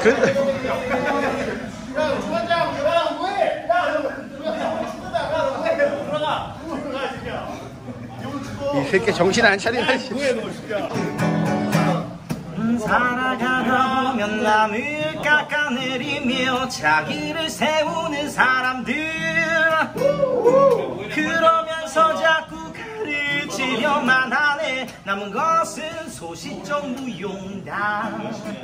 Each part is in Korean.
이 새끼 정신 안 차리나. 살아가다 보면 남을 깎아내리며 자기를 세우는 사람들, 그러면서 자꾸 가르치려만 하네. 남은 것은 소시적 무용다.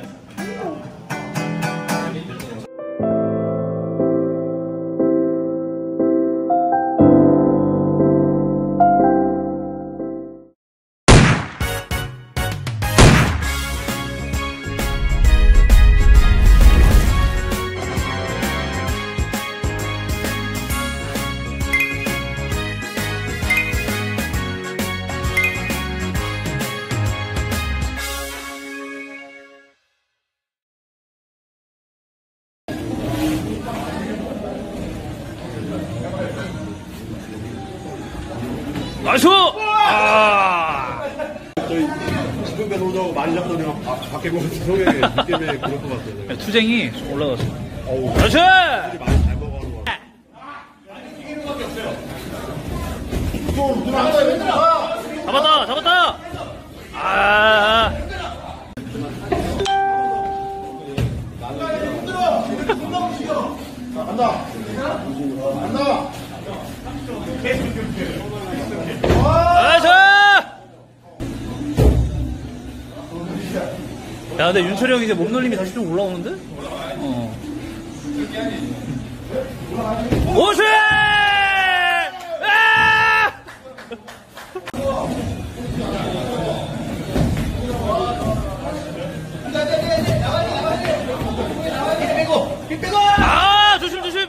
나이스! 아! 저희 지금 배 노자고 많이 잡더니 밖에 보면 지성의 느낌에 그럴 것 같아요. 투쟁이 좀 올라갔어. 어우, 나이스! 많이 잘 먹어가는 것 같아요. 잡았다! 잡았다! 아! 간다. 간다. 나이스! 야, 근데 윤철이 형 이제 몸놀림이 다시 좀 올라오는데? 오시! 아! 아, 조심, 조심!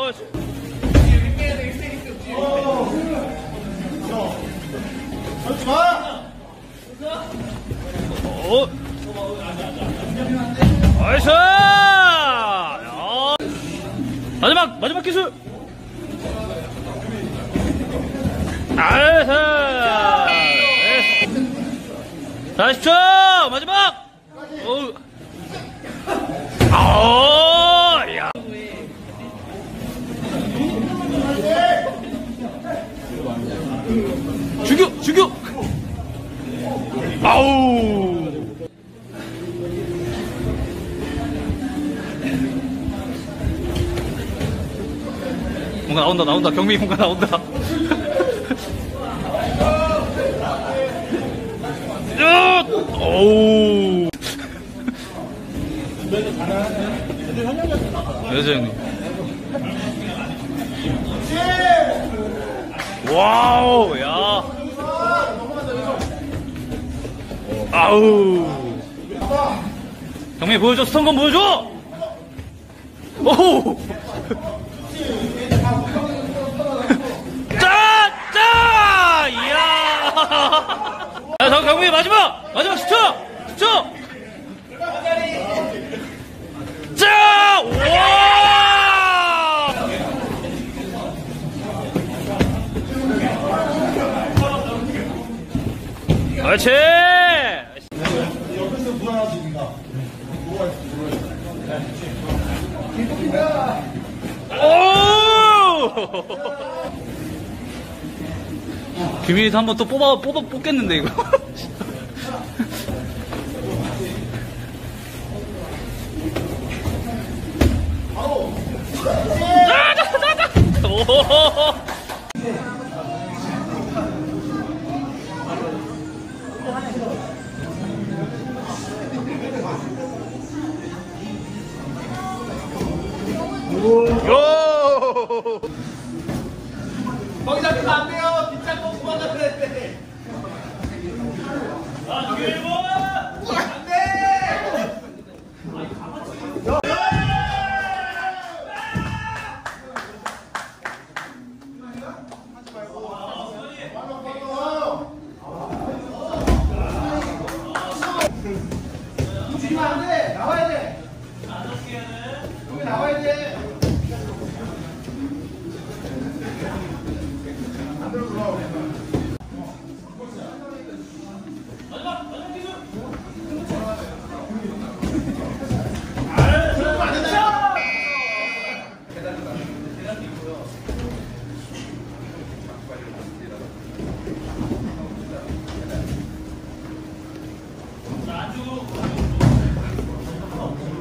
하지 마. 나이스! 마지막 기술! 나이스! 40초! 마지막! 야! 죽여! 아우! 뭔가 나온다. 경민이 뭔가 나온다. 오우. 여자 형님. 와우, 야. 아우. 경민이 보여줘, 스턴건 보여줘! 오우! 이야! 자, 경민이 마지막 10초! 자! 와! 그렇지! 옆에서 불안하십니다. 오! 규민이도 한번 또 뽑겠는데, 이거. 거기 잡히면 안 돼요. 빗장고 도망가야 돼. 아, 저기 1번! 안 돼.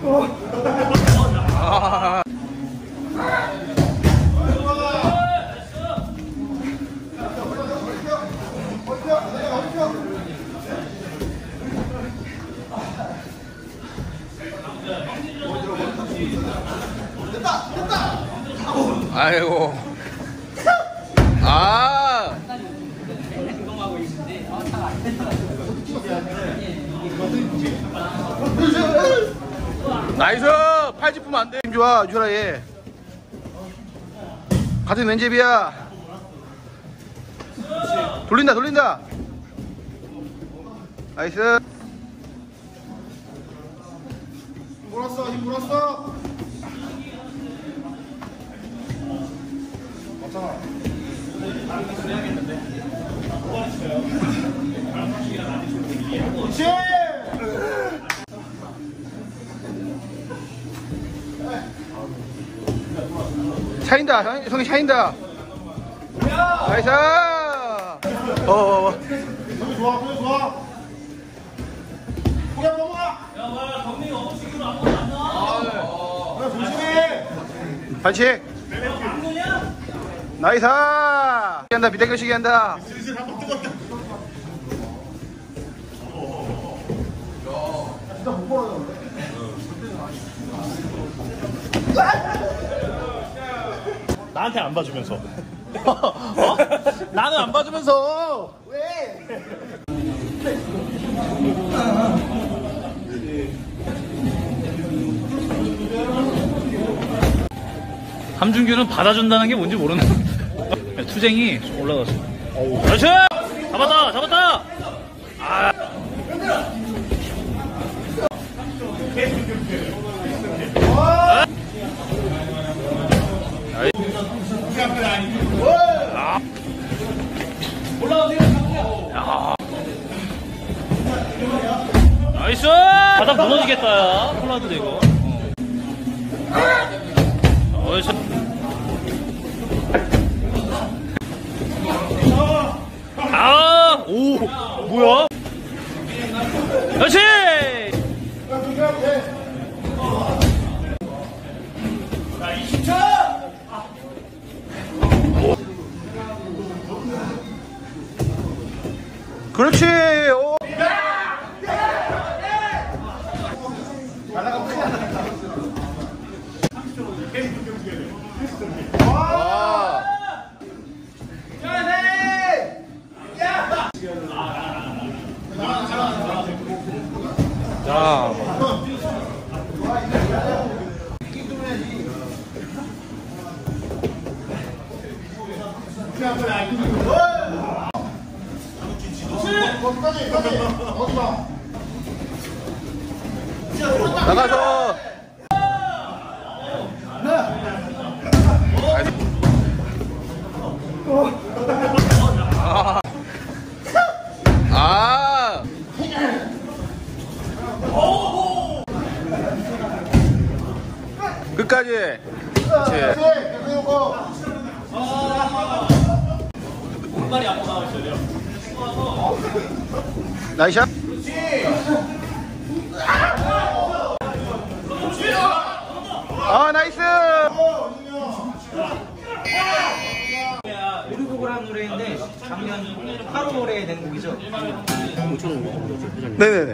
아. 아이고. 아. 나이스. 팔 짚으면 안 돼. 힘 좋아, 유라 얘. 같은 왼잽이야. 돌린다, 돌린다. 나이스. 힘 불었어, 힘 불었어. 맞잖아. 그렇지. 샤인다, 성이 샤인다. 나이스. 여기 좋아, 여기 좋아. 고개 넘어가. 야, 조심해. 반칙. 나이스. 한다, 비대결식이 한다. 슬슬 한번 뜨겁다. 진짜 못 벌어졌네. 나한테 안 봐주면서. 어? 나는 안 봐주면서. 왜? 함준규는 받아준다는 게 뭔지 모르는. 투쟁이 올라갔어. 그렇지. 잡았다, 잡았다. 아. 나이스! 바닥 무너지겠다, 야. 콜라도 되고. 나이스. 아! 오! 뭐야? 그렇지! 그렇지. 오. 와. 자. 나가서. 아. 끝까지. 그렇지. 나이샷. 아, 나이스. 우리곡을 한 노래인데 작년 8월에 낸 곡이죠. 네네네.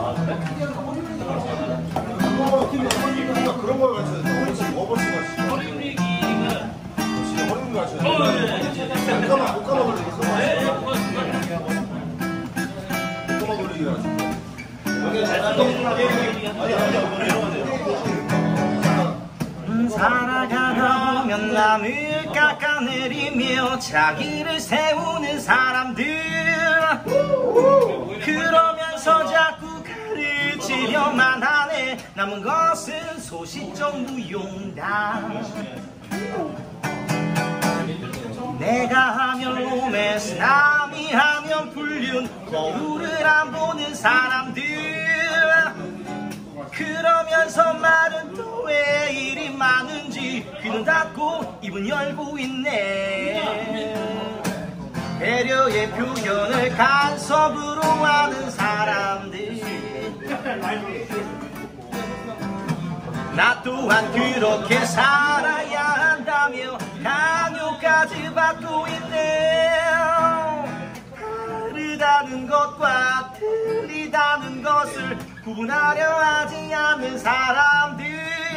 그런 걸 가르쳐야 돼. 워버스 가르쳐. 허리운이 가르쳐야 돼. 못 감아 돌리기. 못 감아 돌리기 가르쳐. 살아가다 보면 남을 깎아내리며 자기를 세우는 사람들, 그러면서 자꾸 가르치려만 하네. 남은 것은 소시적 무용담. 내가 하면 로맨스, 남이 하면 불륜, 거울을 안 보는 사람들, 그러면서 말은 또 왜 이리 많은지 귀는 닫고 입은 열고 있네. 배려의 표현을 간섭으로 하는 사람들, 또한 그렇게 살아야 한다며 강요까지 받고 있네요. 다르다는 것과 틀리다는 것을 구분하려 하지 않는 사람들,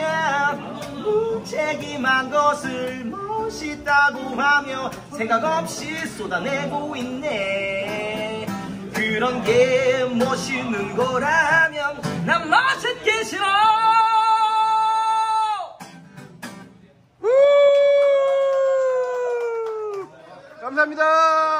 무책임한 것을 멋있다고 하며 생각 없이 쏟아내고 있네. 그런 게 멋있는 거라면 난 멋있기 싫어. 감사합니다.